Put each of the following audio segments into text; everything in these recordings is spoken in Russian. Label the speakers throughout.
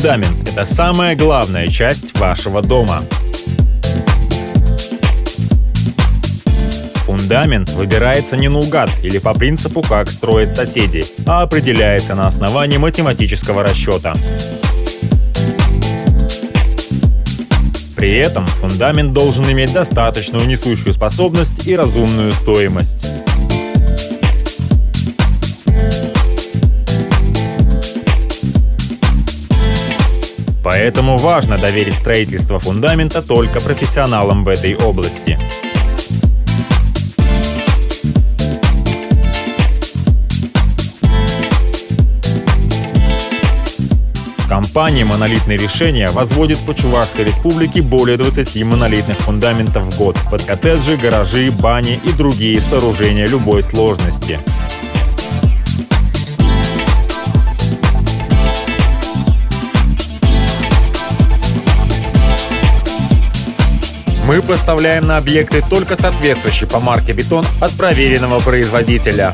Speaker 1: Фундамент – это самая главная часть вашего дома. Фундамент выбирается не наугад или по принципу, как строят соседи, а определяется на основании математического расчета. При этом фундамент должен иметь достаточную несущую способность и разумную стоимость. Поэтому важно доверить строительство фундамента только профессионалам в этой области. Компания «Монолитные решения» возводит по Чувашской республике более 20 монолитных фундаментов в год под коттеджи, гаражи, бани и другие сооружения любой сложности. Мы поставляем на объекты только соответствующий по марке бетон от проверенного производителя.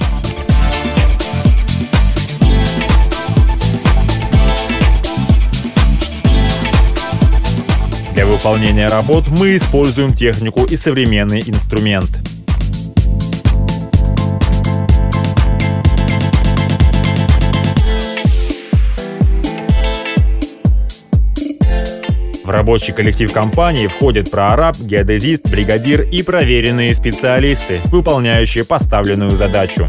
Speaker 1: Для выполнения работ мы используем технику и современный инструмент. В рабочий коллектив компании входят прораб, геодезист, бригадир и проверенные специалисты, выполняющие поставленную задачу.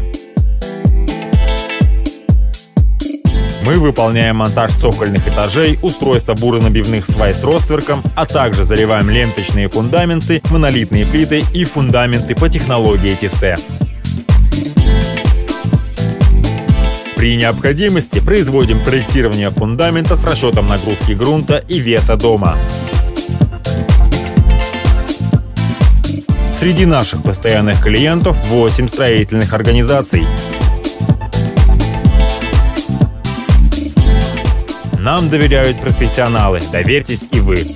Speaker 1: Мы выполняем монтаж цокольных этажей, устройство буронабивных свай с ростверком, а также заливаем ленточные фундаменты, монолитные плиты и фундаменты по технологии ТИСЭ. При необходимости производим проектирование фундамента с расчетом нагрузки грунта и веса дома. Среди наших постоянных клиентов 8 строительных организаций. Нам доверяют профессионалы, доверьтесь и вы.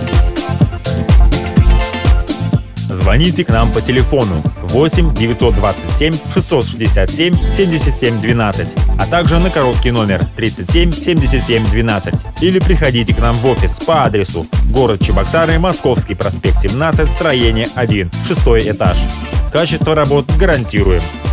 Speaker 1: Звоните к нам по телефону 8 927 667 77 12, а также на короткий номер 37 77 12. Или приходите к нам в офис по адресу город Чебоксары, Московский проспект 17, строение 1, 6 этаж. Качество работ гарантируем.